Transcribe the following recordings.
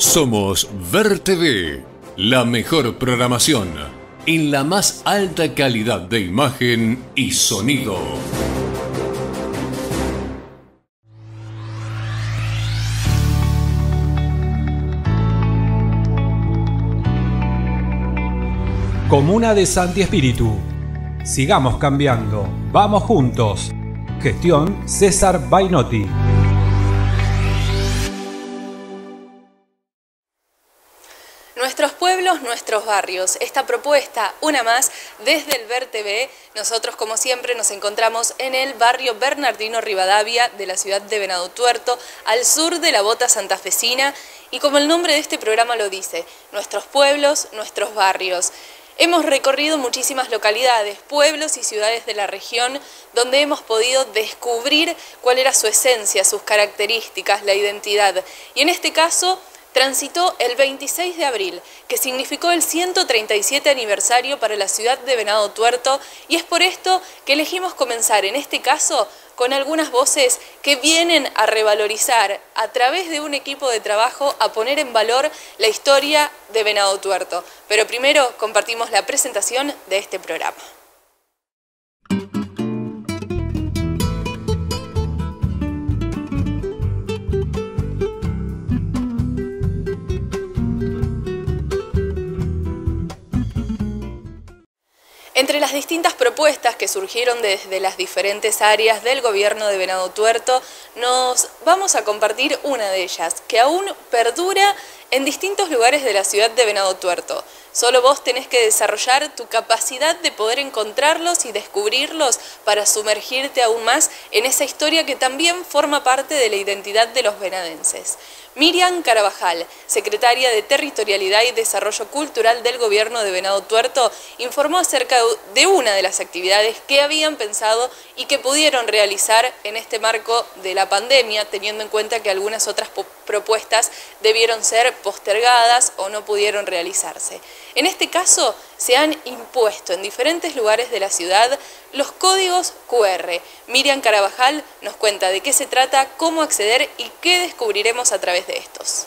Somos Ver TV, la mejor programación en la más alta calidad de imagen y sonido. Comuna de Santi Espíritu. Sigamos cambiando. Vamos juntos. Gestión César Bainotti. Nuestros pueblos, nuestros barrios. Esta propuesta, una más, desde el Ver TV. Nosotros, como siempre, nos encontramos en el barrio Bernardino Rivadavia de la ciudad de Venado Tuerto, al sur de la Bota santafesina. Y como el nombre de este programa lo dice, nuestros pueblos, nuestros barrios. Hemos recorrido muchísimas localidades, pueblos y ciudades de la región donde hemos podido descubrir cuál era su esencia, sus características, la identidad. Y en este caso transitó el 26 de abril, que significó el 137 aniversario para la ciudad de Venado Tuerto, y es por esto que elegimos comenzar en este caso con algunas voces que vienen a revalorizar a través de un equipo de trabajo, a poner en valor la historia de Venado Tuerto. Pero primero compartimos la presentación de este programa. Entre las distintas propuestas que surgieron desde las diferentes áreas del gobierno de Venado Tuerto, nos vamos a compartir una de ellas, que aún perdura en distintos lugares de la ciudad de Venado Tuerto. Solo vos tenés que desarrollar tu capacidad de poder encontrarlos y descubrirlos para sumergirte aún más en esa historia que también forma parte de la identidad de los venadenses. Miriam Carabajal, secretaria de Territorialidad y Desarrollo Cultural del Gobierno de Venado Tuerto, informó acerca de una de las actividades que habían pensado y que pudieron realizar en este marco de la pandemia, teniendo en cuenta que algunas otras propuestas debieron ser postergadas o no pudieron realizarse. En este caso, se han impuesto en diferentes lugares de la ciudad los códigos QR. Miriam Carabajal nos cuenta de qué se trata, cómo acceder y qué descubriremos a través de estos.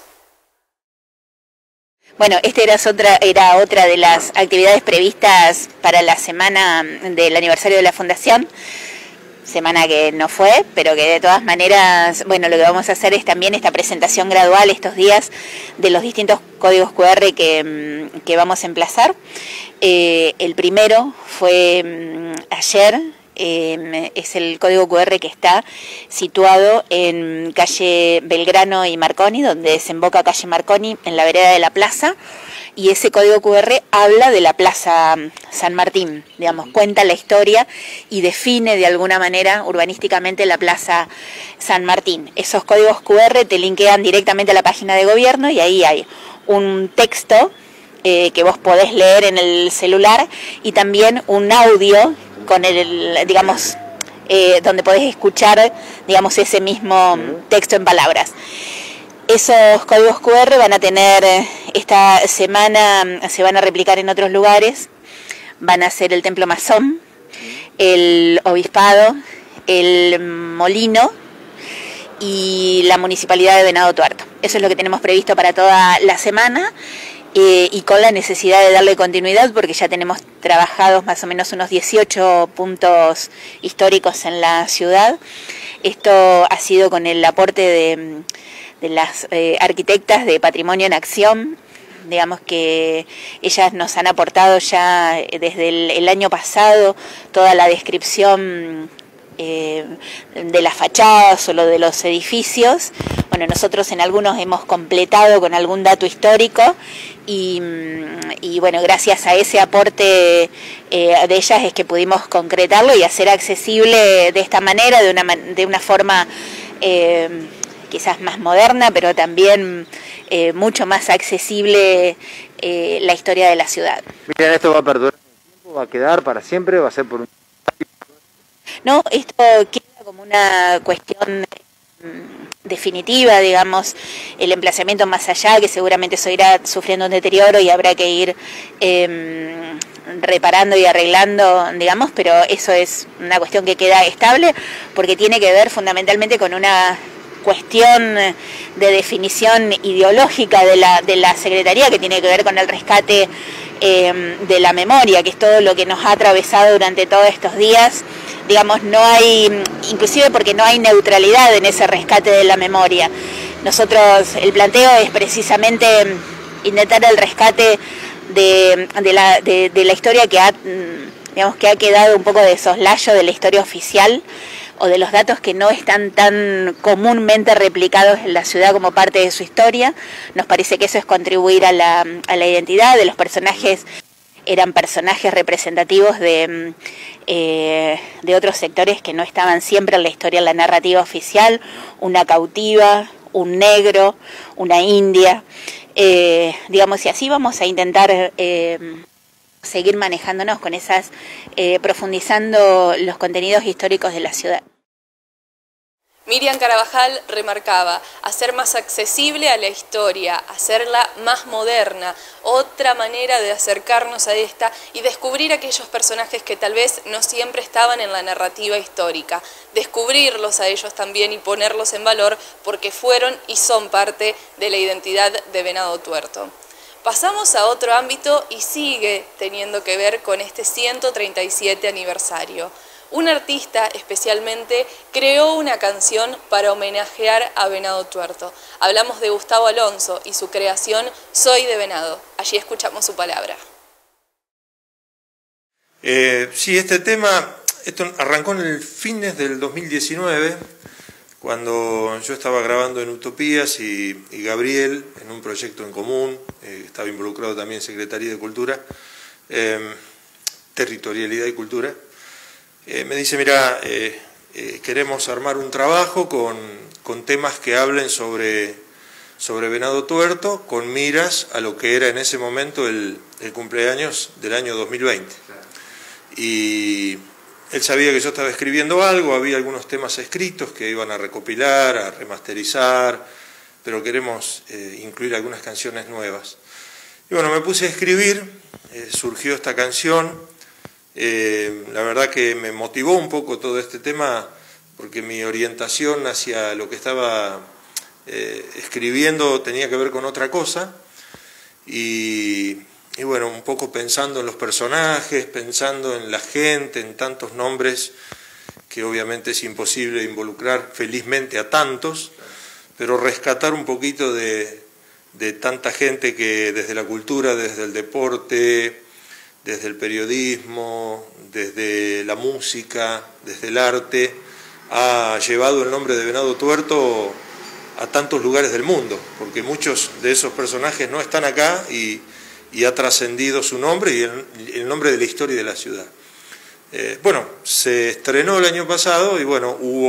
Bueno, esta era otra de las actividades previstas para la semana del aniversario de la Fundación. Semana que no fue, pero que de todas maneras, bueno, lo que vamos a hacer es también esta presentación gradual estos días de los distintos códigos QR que vamos a emplazar. El primero fue ayer, es el código QR que está situado en calle Belgrano y Marconi, donde desemboca calle Marconi en la vereda de la plaza. Y ese código QR habla de la Plaza San Martín, digamos, cuenta la historia y define de alguna manera urbanísticamente la Plaza San Martín. Esos códigos QR te linkean directamente a la página de gobierno y ahí hay un texto que vos podés leer en el celular y también un audio con el, digamos, donde podés escuchar, digamos, ese mismo texto en palabras. Esos códigos QR van a tener, esta semana se van a replicar en otros lugares, van a ser el Templo Masón, el Obispado, el Molino y la Municipalidad de Venado Tuerto. Eso es lo que tenemos previsto para toda la semana y con la necesidad de darle continuidad porque ya tenemos trabajados más o menos unos 18 puntos históricos en la ciudad. Esto ha sido con el aporte de las arquitectas de Patrimonio en Acción, digamos que ellas nos han aportado ya desde el año pasado toda la descripción de las fachadas o lo de los edificios. Bueno, nosotros en algunos hemos completado con algún dato histórico y bueno, gracias a ese aporte de ellas es que pudimos concretarlo y hacer accesible de esta manera, de una forma quizás más moderna, pero también mucho más accesible la historia de la ciudad. Miren, ¿esto va a perdurar el tiempo? ¿Va a quedar para siempre? ¿Va a ser por un...? No, esto queda como una cuestión definitiva, digamos, el emplazamiento más allá, que seguramente eso irá sufriendo un deterioro y habrá que ir reparando y arreglando, digamos, pero eso es una cuestión que queda estable porque tiene que ver fundamentalmente con una cuestión de definición ideológica de la Secretaría, que tiene que ver con el rescate de la memoria, que es todo lo que nos ha atravesado durante todos estos días. Digamos, no hay, inclusive porque no hay neutralidad en ese rescate de la memoria. Nosotros, el planteo es precisamente intentar el rescate de la historia que ha quedado un poco de soslayo de la historia oficial, o de los datos que no están tan comúnmente replicados en la ciudad como parte de su historia. Nos parece que eso es contribuir a la identidad de los personajes. Eran personajes representativos de otros sectores que no estaban siempre en la historia, en la narrativa oficial: una cautiva, un negro, una india, digamos, y así vamos a intentar seguir manejándonos con esas, profundizando los contenidos históricos de la ciudad. Miriam Carabajal remarcaba hacer más accesible a la historia, hacerla más moderna, otra manera de acercarnos a esta y descubrir aquellos personajes que tal vez no siempre estaban en la narrativa histórica, descubrirlos a ellos también y ponerlos en valor porque fueron y son parte de la identidad de Venado Tuerto. Pasamos a otro ámbito y sigue teniendo que ver con este 137 aniversario. Un artista especialmente creó una canción para homenajear a Venado Tuerto. Hablamos de Gustavo Alonso y su creación Soy de Venado. Allí escuchamos su palabra. Sí, este tema esto arrancó en el fines del 2019, cuando yo estaba grabando en Utopías y Gabriel, en un proyecto en común, estaba involucrado también en Secretaría de Cultura, Territorialidad y Cultura. Me dice, mira, queremos armar un trabajo con temas que hablen sobre Venado Tuerto, con miras a lo que era en ese momento el cumpleaños del año 2020. Y él sabía que yo estaba escribiendo algo, había algunos temas escritos que iban a recopilar, a remasterizar, pero queremos incluir algunas canciones nuevas. Y bueno, me puse a escribir, surgió esta canción. La verdad que me motivó un poco todo este tema, porque mi orientación hacia lo que estaba escribiendo tenía que ver con otra cosa, y bueno, un poco pensando en los personajes, pensando en la gente, en tantos nombres que obviamente es imposible involucrar felizmente a tantos, pero rescatar un poquito de tanta gente que desde la cultura, desde el deporte, desde el periodismo, desde la música, desde el arte, ha llevado el nombre de Venado Tuerto a tantos lugares del mundo, porque muchos de esos personajes no están acá y ha trascendido su nombre y el nombre de la historia de la ciudad. Bueno, se estrenó el año pasado y bueno, hubo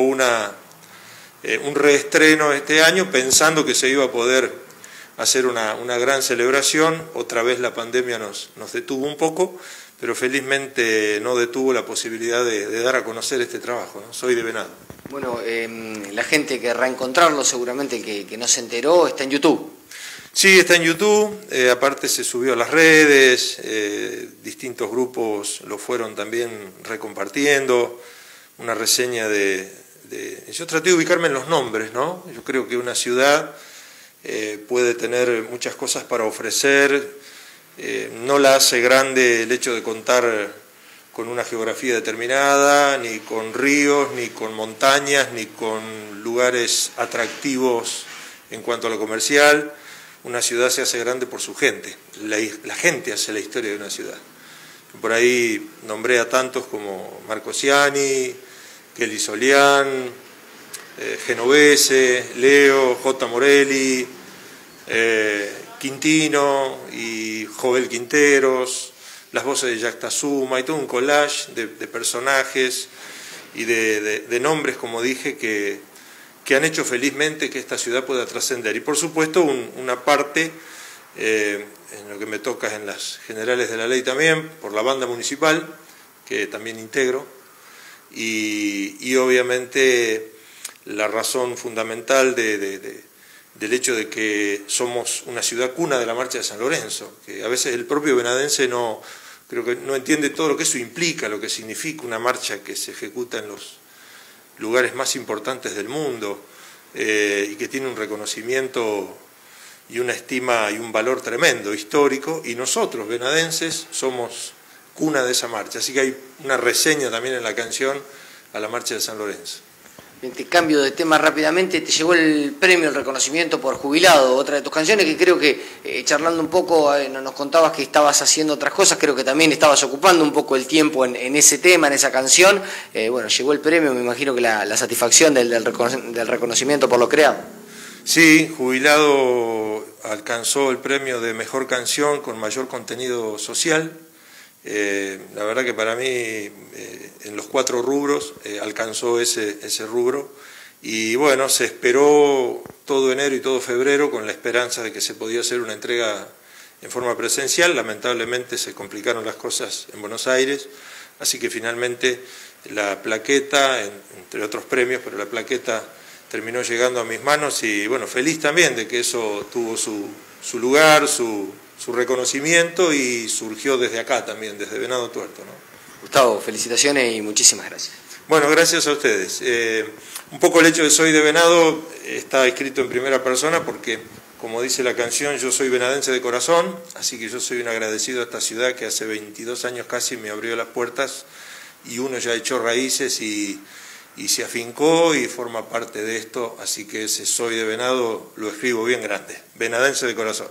un reestreno este año pensando que se iba a poder hacer una gran celebración. Otra vez la pandemia nos detuvo un poco, pero felizmente no detuvo la posibilidad de dar a conocer este trabajo, ¿no? Soy de Venado. Bueno, la gente querrá encontrarlo, seguramente que no se enteró, está en YouTube. Sí, está en YouTube, aparte se subió a las redes, distintos grupos lo fueron también recompartiendo, una reseña yo traté de ubicarme en los nombres, ¿no? Yo creo que una ciudad puede tener muchas cosas para ofrecer, no la hace grande el hecho de contar con una geografía determinada, ni con ríos, ni con montañas, ni con lugares atractivos en cuanto a lo comercial. Una ciudad se hace grande por su gente, la gente hace la historia de una ciudad. Por ahí nombré a tantos como Marco Ciani, Kelly Solián, Genovese, Leo, J. Morelli, Quintino y Jovel Quinteros, las voces de Jacta Suma y todo un collage de personajes y de nombres, como dije, que han hecho felizmente que esta ciudad pueda trascender. Y por supuesto una parte, en lo que me toca en las generales de la ley también, por la banda municipal, que también integro, y obviamente la razón fundamental del hecho de que somos una ciudad cuna de la Marcha de San Lorenzo, que a veces el propio venadense creo que no entiende todo lo que eso implica, lo que significa una marcha que se ejecuta en los lugares más importantes del mundo, y que tiene un reconocimiento y una estima y un valor tremendo, histórico, y nosotros, venadenses, somos cuna de esa marcha. Así que hay una reseña también en la canción a la marcha de San Lorenzo. Bien, te cambio de tema rápidamente. Te llegó el premio, el reconocimiento por jubilado, otra de tus canciones que creo que, charlando un poco, nos contabas que estabas haciendo otras cosas, creo que también estabas ocupando un poco el tiempo en ese tema, en esa canción. Bueno, llegó el premio, me imagino que la satisfacción del reconocimiento por lo creado. Sí, Jubilado alcanzó el premio de mejor canción con mayor contenido social. La verdad que para mí, en los 4 rubros, alcanzó ese rubro. Y bueno, se esperó todo enero y todo febrero con la esperanza de que se podía hacer una entrega en forma presencial. Lamentablemente se complicaron las cosas en Buenos Aires, así que finalmente la plaqueta, entre otros premios, pero la plaqueta terminó llegando a mis manos y bueno, feliz también de que eso tuvo su lugar, su reconocimiento y surgió desde acá también, desde Venado Tuerto, ¿no? Gustavo, felicitaciones y muchísimas gracias. Bueno, gracias a ustedes. Un poco el hecho de soy de Venado está escrito en primera persona porque, como dice la canción, yo soy venadense de corazón, así que yo soy un agradecido a esta ciudad que hace 22 años casi me abrió las puertas y uno ya echó raíces y se afincó y forma parte de esto, así que ese soy de Venado lo escribo bien grande, venadense de corazón.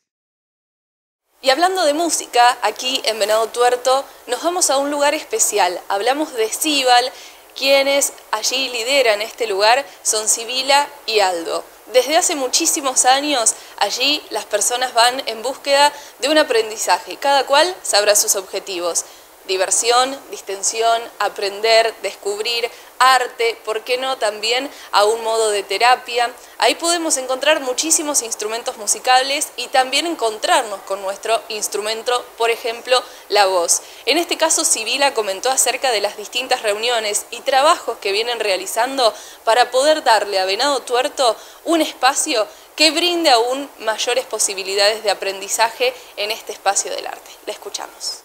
Y hablando de música, aquí en Venado Tuerto nos vamos a un lugar especial. Hablamos de Cibal, quienes allí lideran este lugar son Sibila y Aldo. Desde hace muchísimos años allí las personas van en búsqueda de un aprendizaje, cada cual sabrá sus objetivos. Diversión, distensión, aprender, descubrir, arte, ¿por qué no también a un modo de terapia? Ahí podemos encontrar muchísimos instrumentos musicales y también encontrarnos con nuestro instrumento, por ejemplo, la voz. En este caso, Sibila comentó acerca de las distintas reuniones y trabajos que vienen realizando para poder darle a Venado Tuerto un espacio que brinde aún mayores posibilidades de aprendizaje en este espacio del arte. La escuchamos.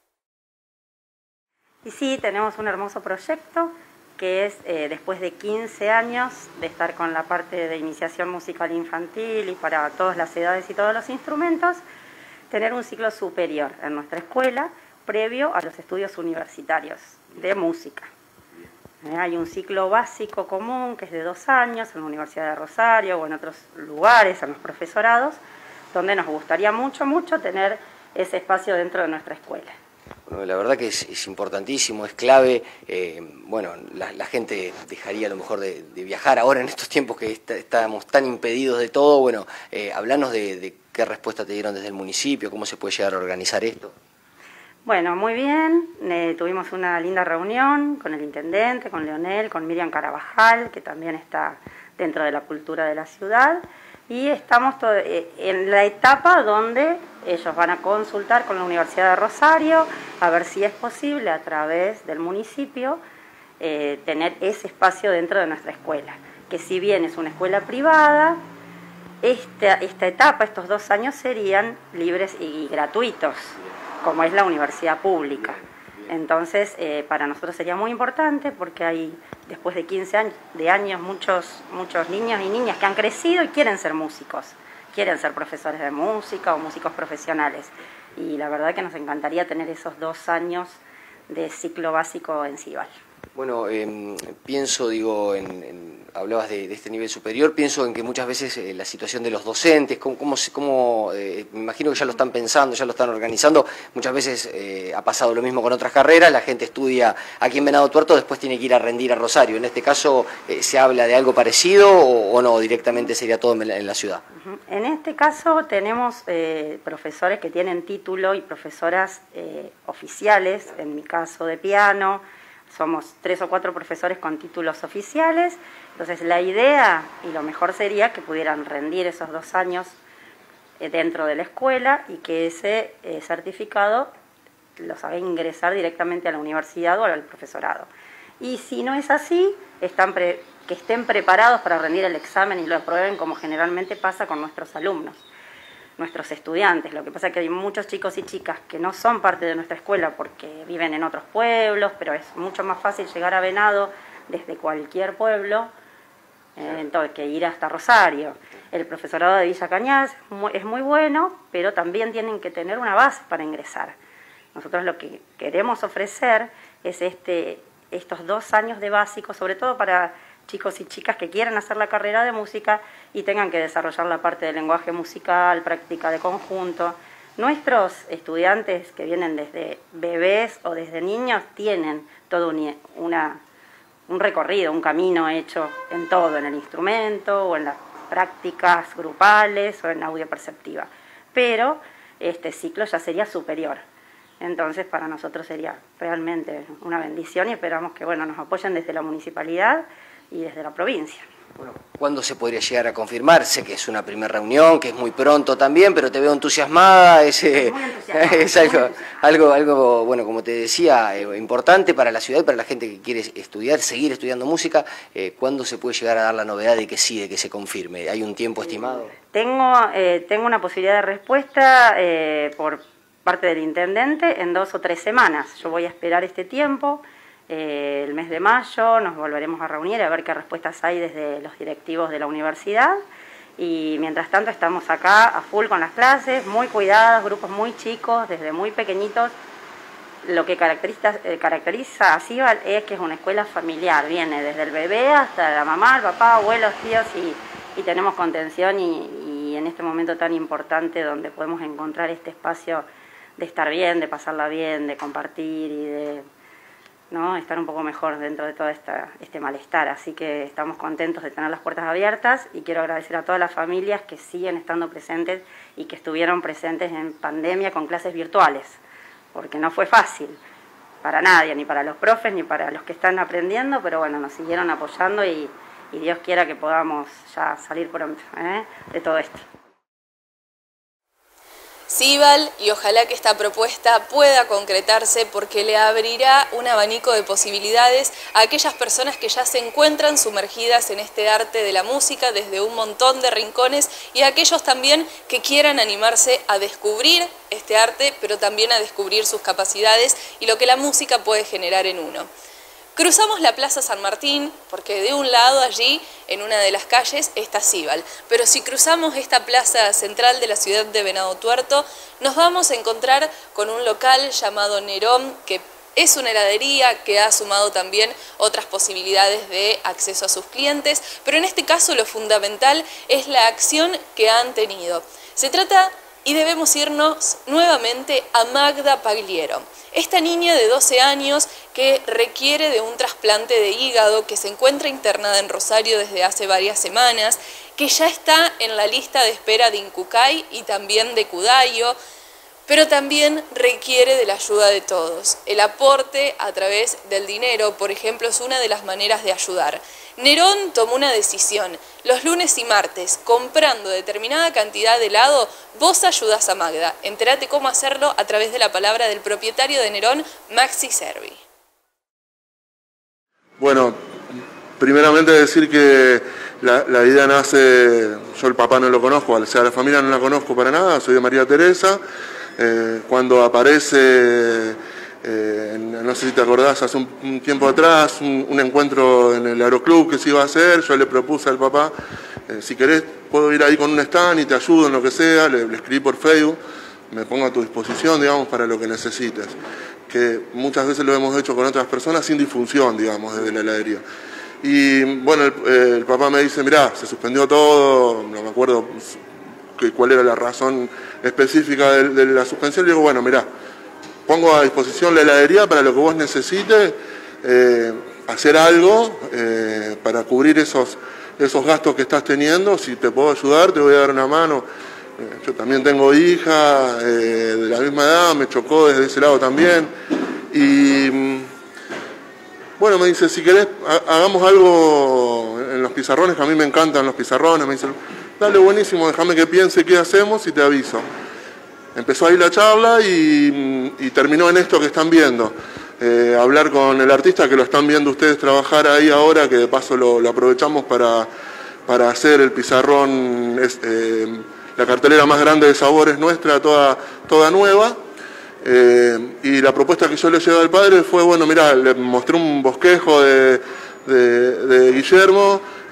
Y sí, tenemos un hermoso proyecto que es, después de 15 años de estar con la parte de iniciación musical infantil y para todas las edades y todos los instrumentos, tener un ciclo superior en nuestra escuela previo a los estudios universitarios de música. Hay un ciclo básico común que es de 2 años en la Universidad de Rosario o en otros lugares, en los profesorados, donde nos gustaría mucho tener ese espacio dentro de nuestra escuela. Bueno, la verdad que es importantísimo, es clave. Bueno, la gente dejaría a lo mejor de viajar ahora en estos tiempos que estamos tan impedidos de todo. Bueno, hablanos de qué respuesta te dieron desde el municipio, cómo se puede llegar a organizar esto. Bueno, muy bien. Tuvimos una linda reunión con el intendente, con Leonel, con Miriam Carabajal, que también está dentro de la cultura de la ciudad. Y estamos en la etapa donde ellos van a consultar con la Universidad de Rosario a ver si es posible a través del municipio tener ese espacio dentro de nuestra escuela. Que si bien es una escuela privada, esta etapa, estos 2 años serían libres y gratuitos, como es la universidad pública. Entonces, para nosotros sería muy importante porque hay, después de 15 años, muchos niños y niñas que han crecido y quieren ser músicos, quieren ser profesores de música o músicos profesionales. Y la verdad que nos encantaría tener esos 2 años de ciclo básico en Cibal. Bueno, pienso, hablabas de este nivel superior, pienso en que muchas veces la situación de los docentes, me imagino que ya lo están pensando, ya lo están organizando, muchas veces ha pasado lo mismo con otras carreras, la gente estudia aquí en Venado Tuerto, después tiene que ir a rendir a Rosario. En este caso, ¿se habla de algo parecido o no, directamente sería todo en la ciudad? En este caso tenemos profesores que tienen título y profesoras oficiales, en mi caso de piano. Somos 3 o 4 profesores con títulos oficiales, entonces la idea y lo mejor sería que pudieran rendir esos 2 años dentro de la escuela y que ese certificado los haga ingresar directamente a la universidad o al profesorado. Y si no es así, que estén preparados para rendir el examen y lo aprueben como generalmente pasa con nuestros alumnos, nuestros estudiantes. Lo que pasa es que hay muchos chicos y chicas que no son parte de nuestra escuela porque viven en otros pueblos, pero es mucho más fácil llegar a Venado desde cualquier pueblo entonces que ir hasta Rosario. El profesorado de Villa Cañas es muy bueno, pero también tienen que tener una base para ingresar. Nosotros lo que queremos ofrecer es estos 2 años de básico, sobre todo para chicos y chicas que quieran hacer la carrera de música y tengan que desarrollar la parte del lenguaje musical, práctica de conjunto. Nuestros estudiantes que vienen desde bebés o desde niños tienen todo un recorrido, un camino hecho en todo, en el instrumento o en las prácticas grupales o en audio perceptiva. Pero este ciclo ya sería superior. Entonces para nosotros sería realmente una bendición y esperamos que nos apoyen desde la municipalidad y desde la provincia. Bueno, ¿cuándo se podría llegar a confirmar? Sé que es una primera reunión, que es muy pronto también, pero te veo entusiasmada. Es algo, bueno, como te decía, importante para la ciudad y para la gente que quiere estudiar, seguir estudiando música. ¿Cuándo se puede llegar a dar la novedad de que sí, de que se confirme? ¿Hay un tiempo estimado? Tengo una posibilidad de respuesta por parte del intendente en 2 o 3 semanas. Yo voy a esperar este tiempo. El mes de mayo nos volveremos a reunir a ver qué respuestas hay desde los directivos de la universidad y mientras tanto estamos acá a full con las clases, muy cuidadas, grupos muy chicos, desde muy pequeñitos. Lo que caracteriza a Cibal es que es una escuela familiar, viene desde el bebé hasta la mamá, el papá, abuelos, tíos y tenemos contención y en este momento tan importante donde podemos encontrar este espacio de estar bien, de pasarla bien, de compartir y de estar un poco mejor dentro de todo este malestar. Así que estamos contentos de tener las puertas abiertas y quiero agradecer a todas las familias que siguen estando presentes y que estuvieron presentes en pandemia con clases virtuales, porque no fue fácil para nadie, ni para los profes, ni para los que están aprendiendo, pero nos siguieron apoyando y Dios quiera que podamos ya salir pronto de todo esto. Cibal, y ojalá que esta propuesta pueda concretarse porque le abrirá un abanico de posibilidades a aquellas personas que ya se encuentran sumergidas en este arte de la música desde un montón de rincones y a aquellos también que quieran animarse a descubrir este arte, pero también a descubrir sus capacidades y lo que la música puede generar en uno. Cruzamos la Plaza San Martín, porque de un lado allí, en una de las calles, está Cibal. Pero si cruzamos esta plaza central de la ciudad de Venado Tuerto, nos vamos a encontrar con un local llamado Nerón, que es una heladería que ha sumado también otras posibilidades de acceso a sus clientes, pero en este caso lo fundamental es la acción que han tenido. Se trata, y debemos irnos nuevamente a Magda Pagliero. Esta niña de 12 años que requiere de un trasplante de hígado, que se encuentra internada en Rosario desde hace varias semanas, que ya está en la lista de espera de Incucay y también de Cudayo, pero también requiere de la ayuda de todos. El aporte a través del dinero, por ejemplo, es una de las maneras de ayudar. Nerón tomó una decisión. Los lunes y martes, comprando determinada cantidad de helado, vos ayudás a Magda. Entérate cómo hacerlo a través de la palabra del propietario de Nerón, Maxi Servi. Bueno, primeramente decir que la idea nace, yo el papá no lo conozco, o sea, la familia no la conozco para nada, soy de María Teresa. Cuando aparece, no sé si te acordás, hace un tiempo atrás, un encuentro en el Aeroclub que se iba a hacer, yo le propuse al papá, si querés puedo ir ahí con un stand y te ayudo en lo que sea, le escribí por Facebook, me pongo a tu disposición, digamos, para lo que necesites. Que muchas veces lo hemos hecho con otras personas sin difusión, digamos, desde la heladería. Y bueno, el papá me dice, mirá, se suspendió todo, no me acuerdo cuál era la razón específica de la suspensión. Le digo, bueno, mirá, pongo a disposición la heladería para lo que vos necesites, hacer algo para cubrir esos gastos que estás teniendo. Si te puedo ayudar, te voy a dar una mano. Yo también tengo hija de la misma edad, me chocó desde ese lado también. Y bueno, me dice, si querés, hagamos algo en los pizarrones, que a mí me encantan los pizarrones. Me dice, dale, buenísimo, déjame que piense qué hacemos y te aviso. Empezó ahí la charla y terminó en esto que están viendo. Hablar con el artista, que lo están viendo ustedes trabajar ahí ahora, que de paso lo aprovechamos para hacer el pizarrón, la cartelera más grande de sabores nuestra, toda nueva. Y la propuesta que yo le llevé al padre fue, bueno, mirá, le mostré un bosquejo de Guillermo,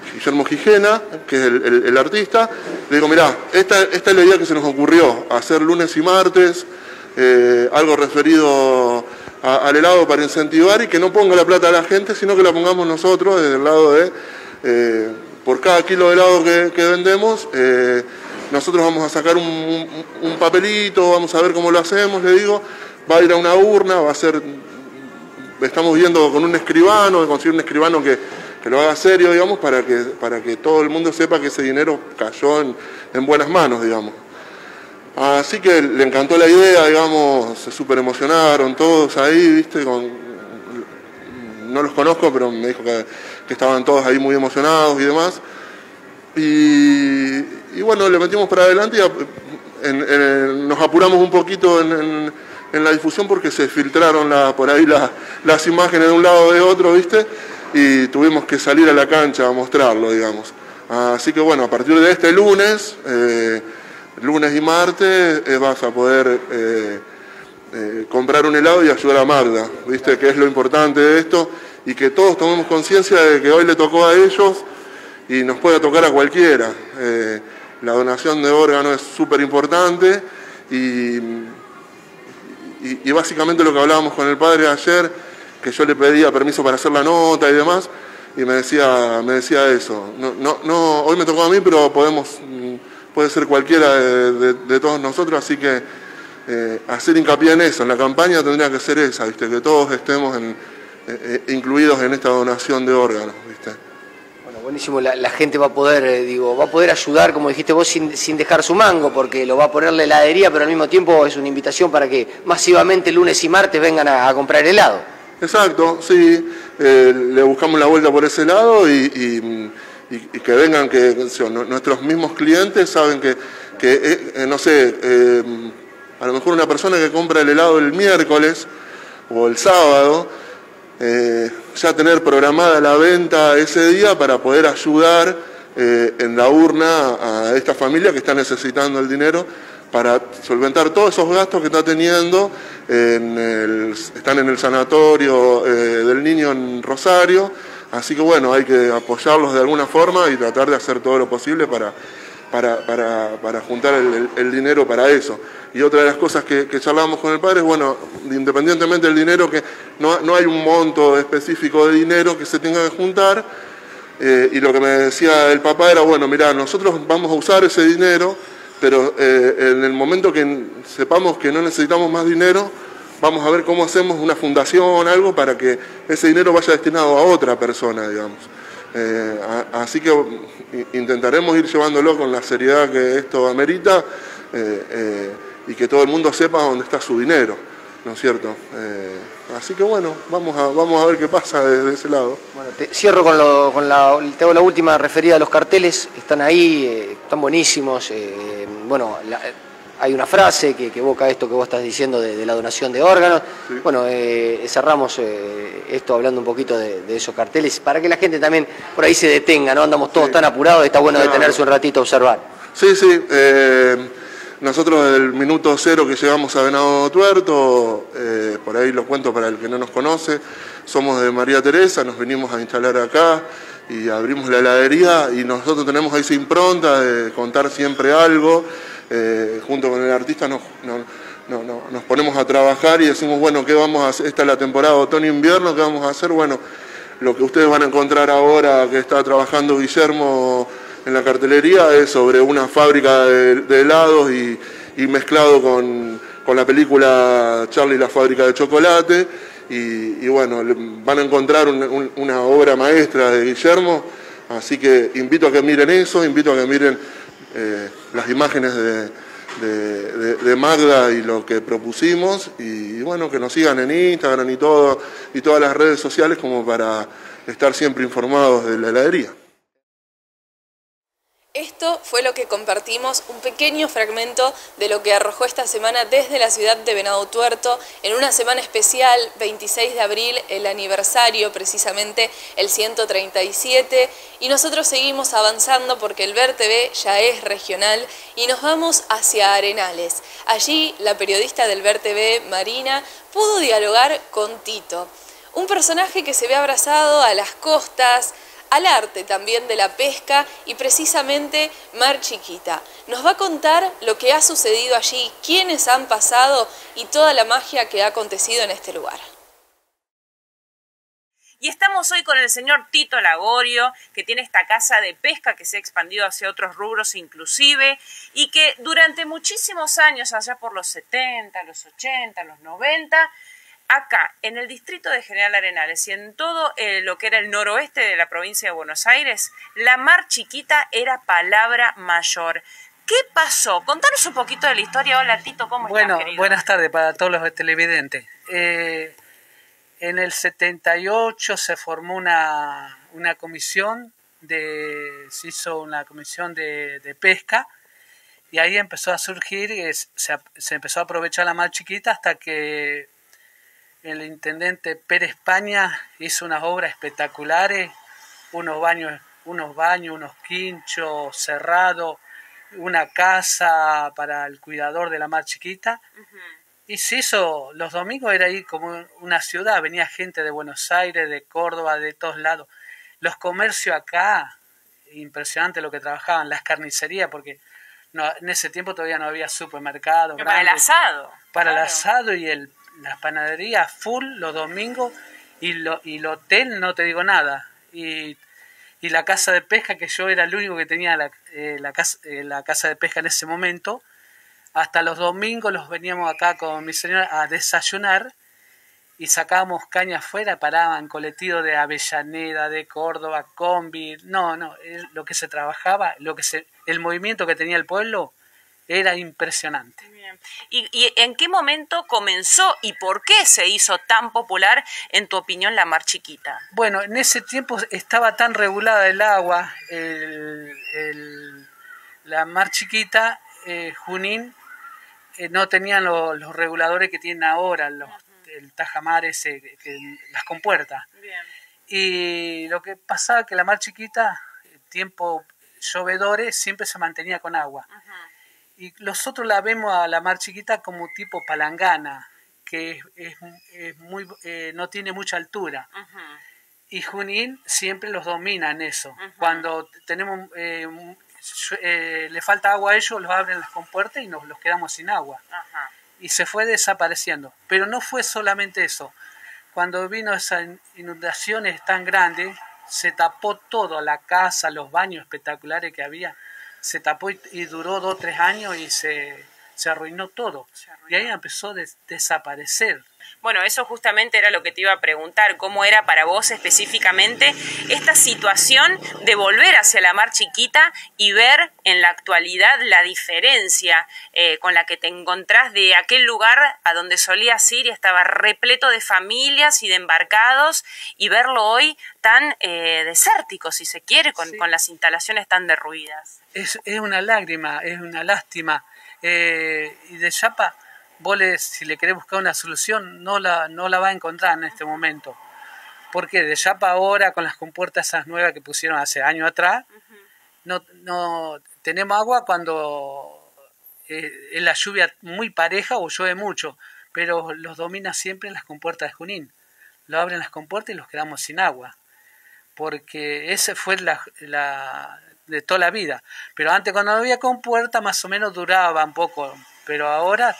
Guillermo Gijena, que es el artista. Le digo, mirá, esta es la idea que se nos ocurrió, hacer lunes y martes, algo referido al helado para incentivar y que no ponga la plata a la gente, sino que la pongamos nosotros desde el lado de, por cada kilo de helado que vendemos, nosotros vamos a sacar un papelito, vamos a ver cómo lo hacemos, le digo, va a ir a una urna, va a ser, estamos viendo con un escribano, de conseguir un escribano que lo haga serio, digamos, para que todo el mundo sepa que ese dinero cayó en buenas manos, digamos. Así que le encantó la idea, digamos, se súper emocionaron todos ahí, ¿viste? No los conozco, pero me dijo que estaban todos ahí muy emocionados y demás. Y bueno, le metimos para adelante y nos apuramos un poquito en la difusión porque se filtraron por ahí las imágenes de un lado o de otro, ¿viste? Y tuvimos que salir a la cancha a mostrarlo, digamos. Así que bueno, a partir de este lunes y martes, vas a poder comprar un helado y ayudar a Magda, ¿viste? Que es lo importante de esto y que todos tomemos conciencia de que hoy le tocó a ellos y nos puede tocar a cualquiera. La donación de órganos es súper importante y básicamente lo que hablábamos con el padre ayer, que yo le pedía permiso para hacer la nota y demás, y me decía eso. No, hoy me tocó a mí, pero puede ser cualquiera de todos nosotros, así que hacer hincapié en eso. En la campaña tendría que ser esa, ¿viste? Que todos estemos incluidos en esta donación de órganos, ¿viste? Bueno, buenísimo, la gente va a poder ayudar, como dijiste vos, sin dejar su mango, porque lo va a poner la heladería, pero al mismo tiempo es una invitación para que masivamente lunes y martes vengan a comprar helado. Exacto, sí, le buscamos la vuelta por ese lado y que vengan, que nuestros mismos clientes saben que no sé, a lo mejor una persona que compra el helado el miércoles o el sábado, ya tener programada la venta ese día para poder ayudar en la urna a esta familia que está necesitando el dinero para solventar todos esos gastos que está teniendo. Están en el sanatorio del niño en Rosario, así que bueno, hay que apoyarlos de alguna forma y tratar de hacer todo lo posible para juntar el dinero para eso. Y otra de las cosas que charlamos con el padre es, bueno, independientemente del dinero, que no hay un monto específico de dinero que se tenga que juntar, y lo que me decía el papá era, bueno, mirá, nosotros vamos a usar ese dinero, pero en el momento que sepamos que no necesitamos más dinero, vamos a ver cómo hacemos una fundación, algo, para que ese dinero vaya destinado a otra persona, digamos. Así que intentaremos ir llevándolo con la seriedad que esto amerita y que todo el mundo sepa dónde está su dinero, ¿no es cierto? Así que bueno, vamos a ver qué pasa de ese lado. Bueno, cierro te hago la última referida a los carteles, están ahí, están buenísimos. Bueno, hay una frase que evoca esto que vos estás diciendo de la donación de órganos. Sí. Bueno, cerramos esto hablando un poquito de esos carteles, para que la gente también por ahí se detenga, ¿no? Andamos todos tan apurados, está bueno detenerse un ratito a observar. Sí, sí. Nosotros desde el minuto cero que llegamos a Venado Tuerto, por ahí lo cuento para el que no nos conoce, somos de María Teresa, nos vinimos a instalar acá y abrimos la heladería y nosotros tenemos esa impronta de contar siempre algo. Junto con el artista nos ponemos a trabajar y decimos, bueno, ¿qué vamos a hacer? Esta es la temporada otoño-invierno, ¿qué vamos a hacer? Bueno, lo que ustedes van a encontrar ahora que está trabajando Guillermo en la cartelería es sobre una fábrica de helados y mezclado con la película Charlie y la fábrica de chocolate y bueno, van a encontrar una obra maestra de Guillermo, así que invito a que miren eso, invito a que miren las imágenes de Magda y lo que propusimos y bueno, que nos sigan en Instagram y todas las redes sociales como para estar siempre informados de la heladería. Esto fue lo que compartimos, un pequeño fragmento de lo que arrojó esta semana desde la ciudad de Venado Tuerto, en una semana especial, 26 de abril, el aniversario, precisamente el 137, y nosotros seguimos avanzando porque el Ver TV ya es regional y nos vamos hacia Arenales. Allí, la periodista del Ver TV, Marina, pudo dialogar con Tito, un personaje que se ve abrazado a las costas, al arte también de la pesca y precisamente Mar Chiquita. Nos va a contar lo que ha sucedido allí, quiénes han pasado y toda la magia que ha acontecido en este lugar. Y estamos hoy con el señor Tito Lagorio, que tiene esta casa de pesca que se ha expandido hacia otros rubros inclusive, y que durante muchísimos años, allá por los 70, los 80, los 90, acá en el distrito de General Arenales y en todo lo que era el noroeste de la provincia de Buenos Aires, la Mar Chiquita era palabra mayor. ¿Qué pasó? Contanos un poquito de la historia. Hola Tito, ¿cómo estás, querido? Buenas tardes para todos los televidentes. En el 78 se formó una comisión, se hizo una comisión de pesca, y ahí empezó a surgir, se empezó a aprovechar la Mar Chiquita hasta que el intendente Pérez España hizo unas obras espectaculares, unos baños, unos quinchos cerrados, una casa para el cuidador de la Mar Chiquita. Y se hizo, los domingos era ahí como una ciudad, venía gente de Buenos Aires, de Córdoba, de todos lados. Los comercios acá, impresionante lo que trabajaban, las carnicerías, porque en ese tiempo todavía no había supermercados. Para el asado. Para claro. El asado y las panaderías full los domingos, y el hotel no te digo nada. Y la casa de pesca, que yo era el único que tenía la casa de pesca en ese momento. Hasta los domingos los veníamos acá con mi señora a desayunar y sacábamos caña afuera, paraban colectivos de Avellaneda, de Córdoba, combi. Lo que se trabajaba, el movimiento que tenía el pueblo era impresionante. Bien. ¿Y en qué momento comenzó y por qué se hizo tan popular, en tu opinión, la Mar Chiquita? Bueno, en ese tiempo estaba tan regulada el agua, la Mar Chiquita, Junín, no tenían los reguladores que tienen ahora, el tajamar ese, las compuertas. Bien. Y lo que pasaba que la Mar Chiquita, tiempo llovedores, siempre se mantenía con agua. Y nosotros la vemos a la Mar Chiquita como tipo palangana, que es muy, no tiene mucha altura. Y Junín siempre los domina en eso. Cuando tenemos le falta agua a ellos, los abren las compuertas y nos los quedamos sin agua. Y se fue desapareciendo. Pero no fue solamente eso. Cuando vino esas inundaciones tan grandes, se tapó todo, la casa, los baños espectaculares que había, se tapó y duró 2 o 3 años y se arruinó todo. Y ahí empezó a desaparecer. Bueno, eso justamente era lo que te iba a preguntar, ¿cómo era para vos específicamente esta situación de volver hacia la Mar Chiquita y ver en la actualidad la diferencia con la que te encontrás de aquel lugar a donde solías ir y estaba repleto de familias y de embarcados, y verlo hoy tan desértico, si se quiere, con las instalaciones tan derruidas? Es una lágrima, es una lástima. Y de Chapa, vos si le querés buscar una solución, no la va a encontrar en este momento. Porque de Chapa ahora, con las compuertas esas nuevas que pusieron hace años atrás, no tenemos agua cuando es la lluvia muy pareja o llueve mucho, pero los domina siempre las compuertas de Junín. Lo abren las compuertas y los quedamos sin agua. Porque ese fue de toda la vida. Pero antes, cuando no había compuerta, más o menos duraba un poco, pero ahora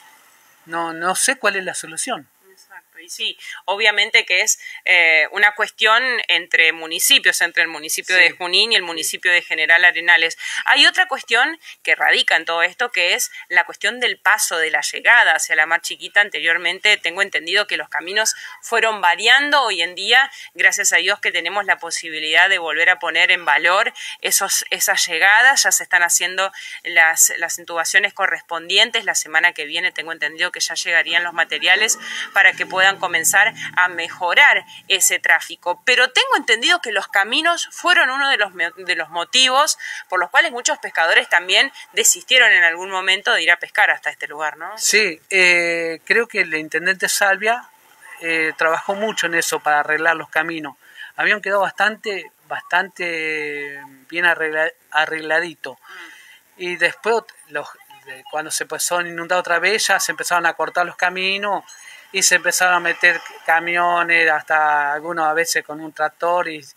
no sé cuál es la solución. Exacto, y sí, obviamente que es una cuestión entre municipios, entre el municipio de Junín y el municipio de General Arenales. Hay otra cuestión que radica en todo esto, que es la cuestión del paso, de la llegada hacia la Mar Chiquita. Anteriormente tengo entendido que los caminos fueron variando. Hoy en día, gracias a Dios que tenemos la posibilidad de volver a poner en valor esas llegadas. Ya se están haciendo las intubaciones correspondientes. La semana que viene tengo entendido que ya llegarían los materiales para que puedan comenzar a mejorar ese tráfico. Pero tengo entendido que los caminos fueron uno de los motivos por los cuales muchos pescadores también desistieron en algún momento de ir a pescar hasta este lugar, ¿no? Sí, creo que el intendente Salvia trabajó mucho en eso para arreglar los caminos. Habían quedado bastante bien arregladitos. Y después, cuando se empezó a inundar otra vez, ya se empezaron a cortar los caminos y se empezaron a meter camiones, hasta algunos a veces con un tractor, y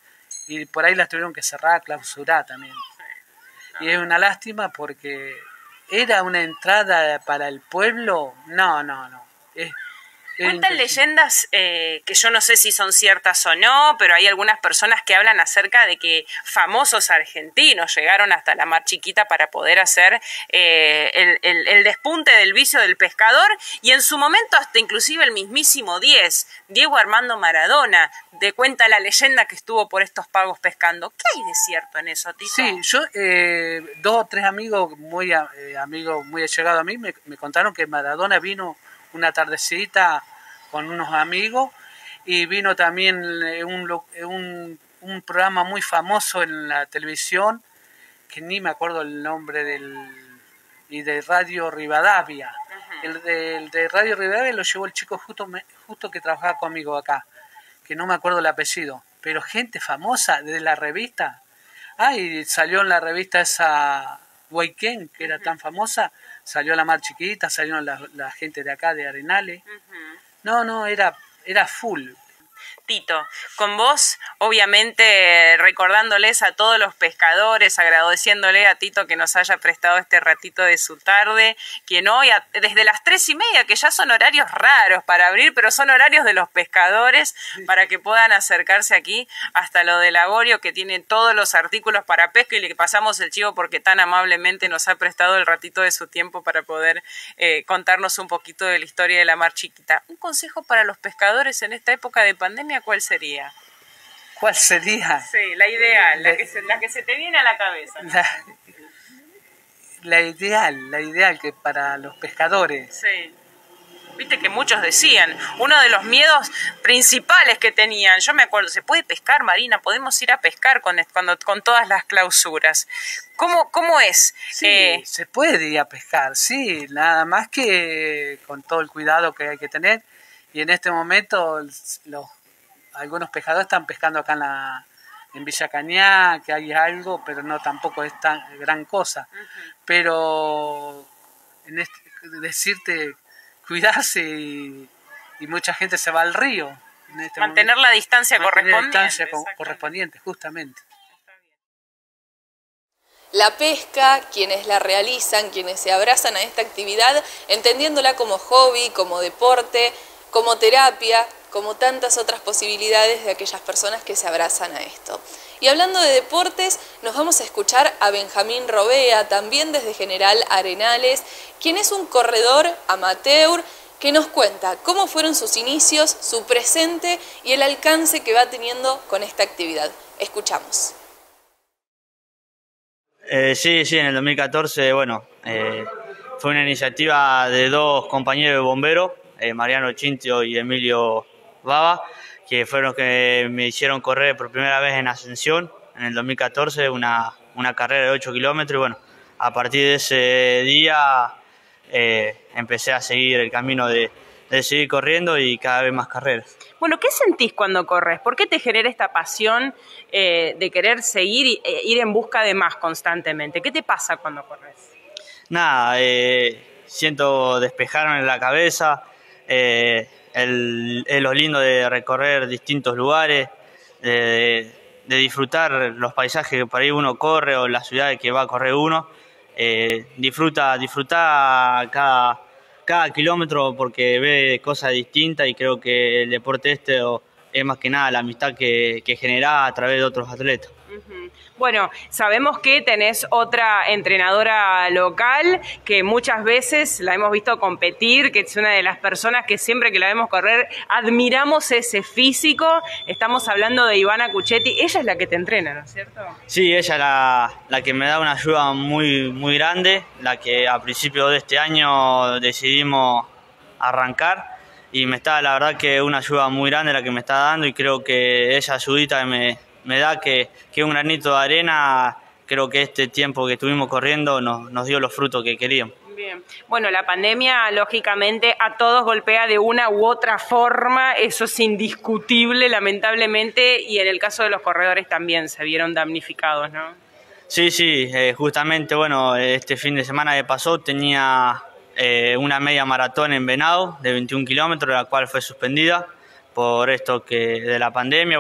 y por ahí las tuvieron que cerrar, clausurar también. Y es una lástima porque era una entrada para el pueblo, no. Cuentan leyendas que yo no sé si son ciertas o no, pero hay algunas personas que hablan acerca de que famosos argentinos llegaron hasta la Mar Chiquita para poder hacer el despunte del vicio del pescador, y en su momento hasta inclusive el mismísimo Diego Armando Maradona, cuenta la leyenda que estuvo por estos pagos pescando. ¿Qué hay de cierto en eso, Tito? Sí, yo, 2 o 3 amigos muy allegados a mí me contaron que Maradona vino una tardecita con unos amigos, y vino también un programa muy famoso en la televisión, que ni me acuerdo el nombre y de Radio Rivadavia. El de Radio Rivadavia lo llevó el chico justo que trabajaba conmigo acá, que no me acuerdo el apellido, pero gente famosa de la revista. Y salió en la revista esa Weekend, que era tan famosa, salió La Mar Chiquita, salieron la gente de acá, de Arenales. No, era full. Tito, con vos, obviamente recordándoles a todos los pescadores, agradeciéndole a Tito que nos haya prestado este ratito de su tarde, quien hoy, desde las 3:30, que ya son horarios raros para abrir, pero son horarios de los pescadores, para que puedan acercarse aquí hasta lo de Lagorio, que tiene todos los artículos para pesca, y le pasamos el chivo porque tan amablemente nos ha prestado el ratito de su tiempo para poder contarnos un poquito de la historia de la Mar Chiquita. Un consejo para los pescadores en esta época de pandemia, ¿cuál sería? ¿Cuál sería? Sí, la ideal, la que se te viene a la cabeza. La ideal que para los pescadores. Sí. Viste que muchos decían, uno de los miedos principales que tenían, yo me acuerdo, ¿se puede pescar, Marina? ¿Podemos ir a pescar con todas las clausuras? ¿Cómo es? Sí, se puede ir a pescar, sí, nada más que con todo el cuidado que hay que tener. Y en este momento algunos pescadores están pescando acá en Villa Cañá, que hay algo, pero no tampoco es tan gran cosa. Pero decirte, cuidarse, y mucha gente se va al río. Mantener la distancia correspondiente, justamente. La pesca, quienes la realizan, quienes se abrazan a esta actividad, entendiéndola como hobby, como deporte, como terapia, como tantas otras posibilidades de aquellas personas que se abrazan a esto. Y hablando de deportes, nos vamos a escuchar a Benjamín Robea, también desde General Arenales, quien es un corredor amateur que nos cuenta cómo fueron sus inicios, su presente y el alcance que va teniendo con esta actividad. Escuchamos. Sí, en el 2014, fue una iniciativa de 2 compañeros de bomberos, Mariano Chintio y Emilio Baba, que fueron los que me hicieron correr por primera vez en Ascensión, en el 2014, una carrera de 8 kilómetros, y a partir de ese día empecé a seguir el camino de seguir corriendo y cada vez más carreras. Bueno, ¿qué sentís cuando corres? ¿Por qué te genera esta pasión de querer seguir e ir en busca de más constantemente? ¿Qué te pasa cuando corres? Nada, siento despejarme la cabeza, es lo lindo de recorrer distintos lugares, de disfrutar los paisajes que por ahí uno corre o las ciudades que va a correr uno. Disfruta cada kilómetro porque ve cosas distintas, y creo que el deporte es más que nada la amistad que genera a través de otros atletas. Bueno, sabemos que tenés otra entrenadora local que muchas veces la hemos visto competir, que es una de las personas que siempre que la vemos correr admiramos ese físico. Estamos hablando de Ivana Cuchetti. Ella es la que te entrena, ¿no es cierto? Sí, ella es la que me da una ayuda muy, muy grande, la que a principios de este año decidimos arrancar, y me está, la verdad, que una ayuda muy grande la que me está dando, y creo que esa ayudita me da que un granito de arena, creo que este tiempo que estuvimos corriendo nos dio los frutos que queríamos. Bien. Bueno, la pandemia lógicamente a todos golpea de una u otra forma, eso es indiscutible, lamentablemente, y en el caso de los corredores también se vieron damnificados, ¿no? Sí, justamente, este fin de semana que pasó tenía una media maratón en Venado de 21 kilómetros, la cual fue suspendida por esto de la pandemia.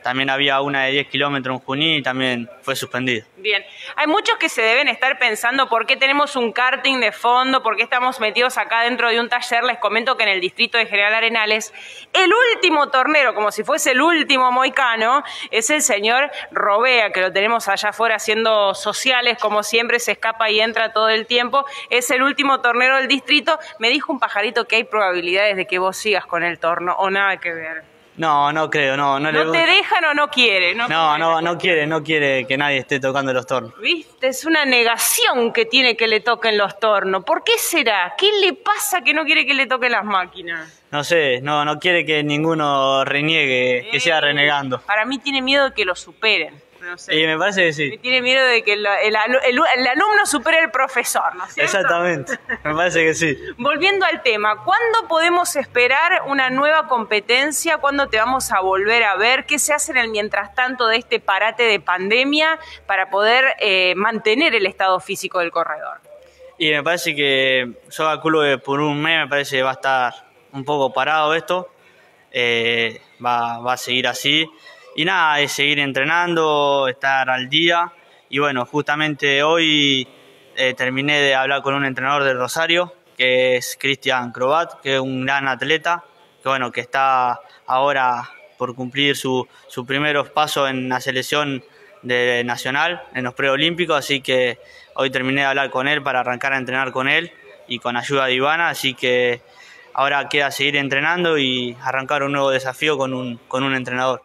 también había una de 10 kilómetros en Junín y también fue suspendida. Bien, hay muchos que se deben estar pensando por qué tenemos un karting de fondo, por qué estamos metidos acá dentro de un taller. Les comento que en el distrito de General Arenales, el último tornero, como si fuese el último moicano, es el señor Robea, que lo tenemos allá afuera haciendo sociales, como siempre, se escapa y entra todo el tiempo. Es el último tornero del distrito. Me dijo un pajarito que hay probabilidades de que vos sigas con el torno, o nada que ver. No, no creo, no. ¿No te dejan o no quiere? No quiere que nadie esté tocando los tornos. ¿Viste? Es una negación que tiene que le toquen los tornos. ¿Por qué será? ¿Qué le pasa que no quiere que le toquen las máquinas? No sé, no quiere que ninguno reniegue, que siga renegando. Para mí tiene miedo de que lo superen. No sé. Y me parece que sí. Me tiene miedo de que el alumno supere al profesor, ¿no es cierto? Exactamente, me parece que sí. Volviendo al tema, ¿cuándo podemos esperar una nueva competencia? ¿Cuándo te vamos a volver a ver? ¿Qué se hace en el mientras tanto de este parate de pandemia para poder mantener el estado físico del corredor? Y me parece que yo calculo que por un mes me parece que va a estar un poco parado esto. Va a seguir así. Y nada, es seguir entrenando, estar al día. Y bueno, justamente hoy terminé de hablar con un entrenador del Rosario, que es Cristian Crobat, que es un gran atleta, que bueno, que está ahora por cumplir sus primeros pasos en la selección nacional, en los preolímpicos, así que hoy terminé de hablar con él para arrancar a entrenar con él y con ayuda de Ivana, así que ahora queda seguir entrenando y arrancar un nuevo desafío con un entrenador.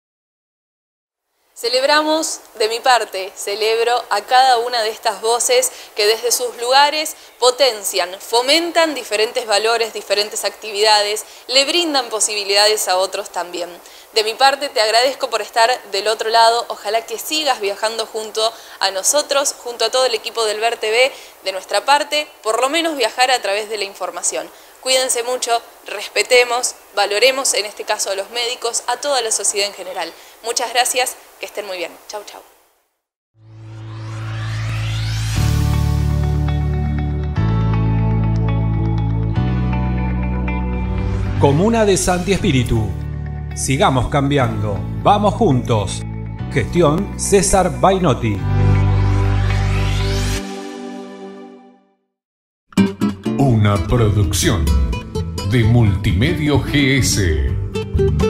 Celebramos, de mi parte, celebro a cada una de estas voces que desde sus lugares potencian, fomentan diferentes valores, diferentes actividades, le brindan posibilidades a otros también. De mi parte te agradezco por estar del otro lado, ojalá que sigas viajando junto a nosotros, junto a todo el equipo del Ver TV, de nuestra parte, por lo menos viajar a través de la información. Cuídense mucho, respetemos, valoremos en este caso a los médicos, a toda la sociedad en general. Muchas gracias, que estén muy bien. Chau, chau. Comuna de Santi Espíritu. Sigamos cambiando. Vamos juntos. Gestión César Bainotti. Una producción de Multimedio GS.